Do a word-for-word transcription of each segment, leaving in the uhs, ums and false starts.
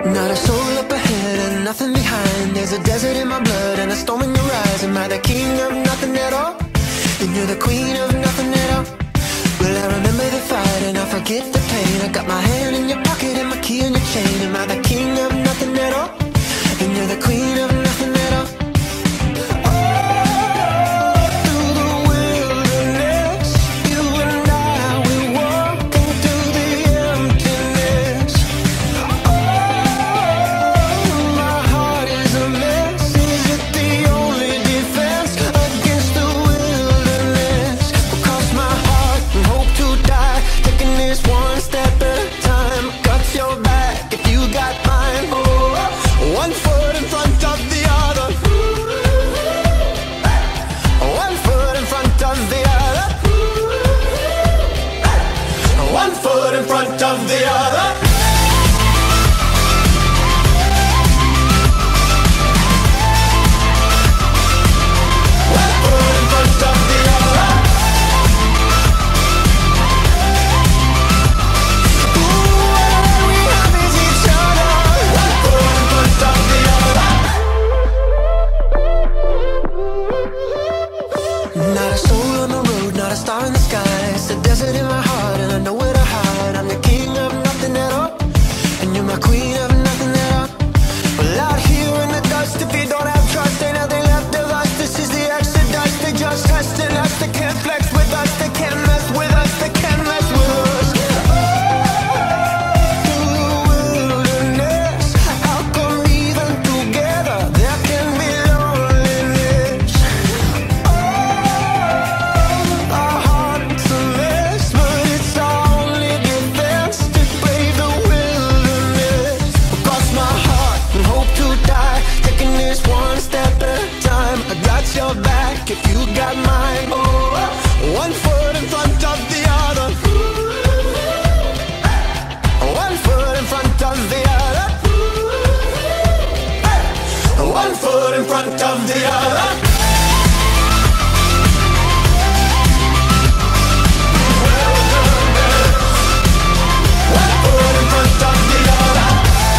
Not a soul up ahead and nothing behind. There's a desert in my blood and a storm in your eyes. Am I the king of nothing at all? Then you're the queen of nothing at all. Well, I remember the fight and I forget the pain. I got my hand in your pocket and my key in your chain. Am I the king of nothing at all? Then you're the queen of nothing at all. In front of the other. One foot in front of the other. Ooh, all we have is each other. One foot in front of the other. Not a soul on the road, not a star in the sky. It's the desert in my heart and I know where to hide. I'm the king of nothing at all, and you're my queen of nothing at all. Well, out here in the dust, if you don't have trust, ain't nothing left of us. This is the exodus. They just testing us. They can't flex with us. They can't mess with us. They can't mess with us. Through the wilderness, how come even together there can be loneliness? Oh, our hearts a mess, but it's our only defense to brave the wilderness. Cross my heart and hope to die, taking this one step at a time. I got your back if you got mine. Oh, one foot in front of the other. One foot in front of the other. One foot in front of the other. One foot in front of the other.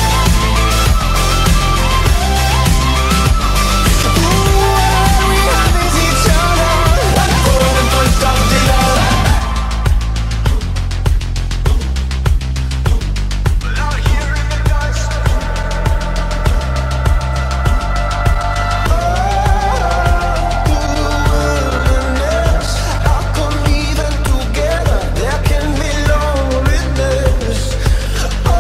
Ooh, all we have is each other. One foot in front of the other. Out here in the dust. Through the wilderness, how come even together there can be loneliness? Oh,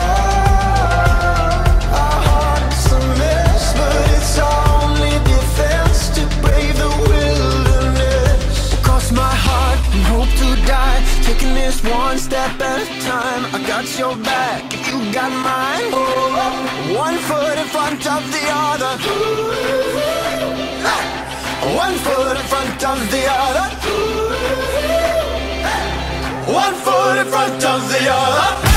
our hearts a mess, but it's our only defense to brave the wilderness. Cross my heart and hope to die, taking this one step at a time. I got your back if you got mine. Oh, one foot in front of the other. One foot in front of the other. One foot in front of the other.